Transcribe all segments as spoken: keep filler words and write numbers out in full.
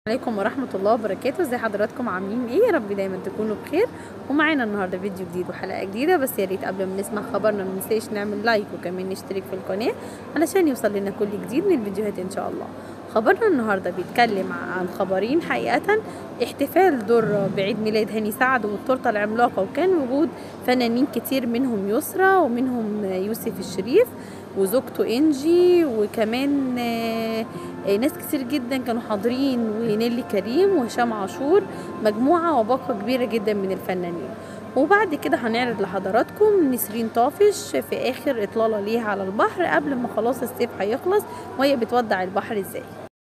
عليكم ورحمة الله وبركاته. ازي حضراتكم عاملين ايه؟ يا رب دايما تكونوا بخير. ومعانا النهارده فيديو جديد وحلقة جديدة، بس يا ريت قبل ما نسمع خبرنا ما ننساش نعمل لايك وكمان نشترك في القناة علشان يوصل لنا كل جديد من الفيديوهات ان شاء الله. خبرنا النهارده بيتكلم عن خبرين حقيقة. احتفال دور بعيد ميلاد هاني سعد والتورته العملاقة، وكان وجود فنانين كتير منهم يسرا ومنهم يوسف الشريف وزوجته انجي، وكمان آه، ناس كتير جدا كانوا حاضرين، ونيلي كريم وهشام عاشور، مجموعة وباقة كبيرة جدا من الفنانين. وبعد كده هنعرض لحضراتكم نسرين طافش في اخر اطلالة ليها على البحر قبل ما خلاص الصيف هيخلص، وهي بتودع البحر ازاي.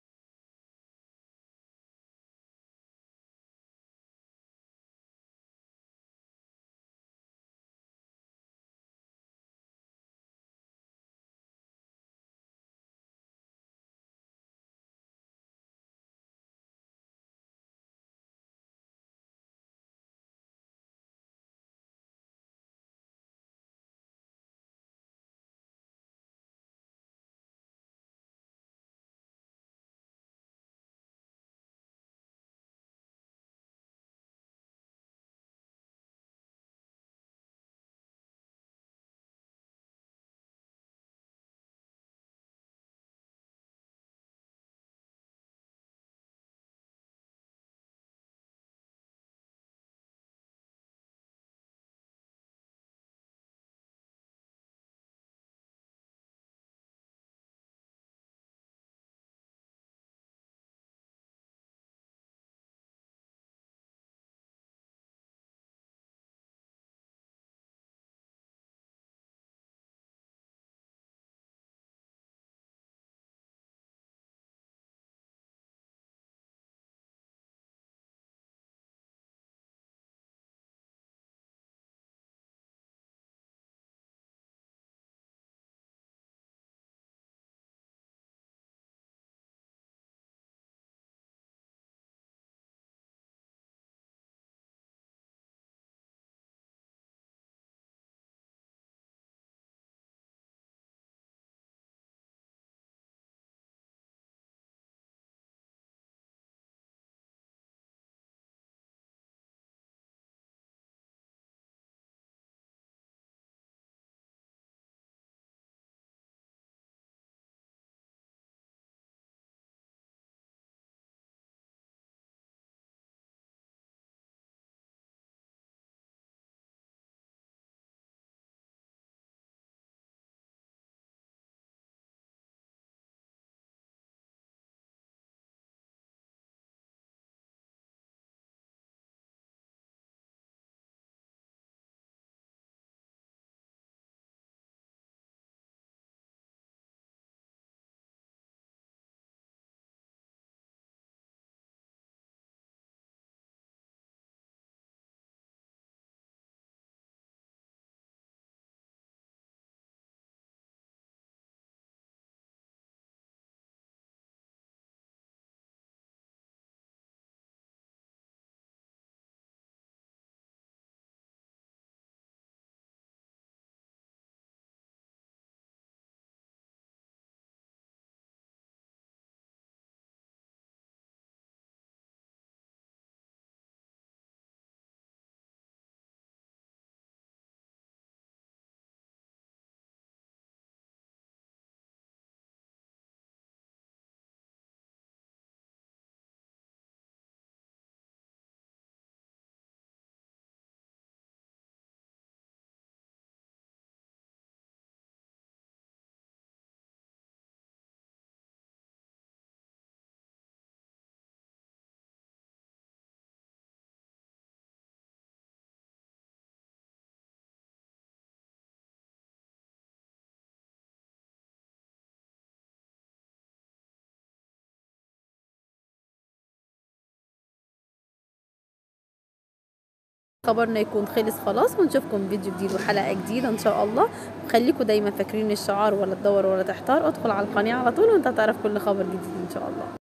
خبرنا يكون خلص خلاص، ونشوفكم فيديو جديد وحلقة جديدة ان شاء الله. وخليكم دايما فاكرين الشعار ولا تدور ولا تحتار، ادخل على القناة على طول وانت هتعرف كل خبر جديد ان شاء الله.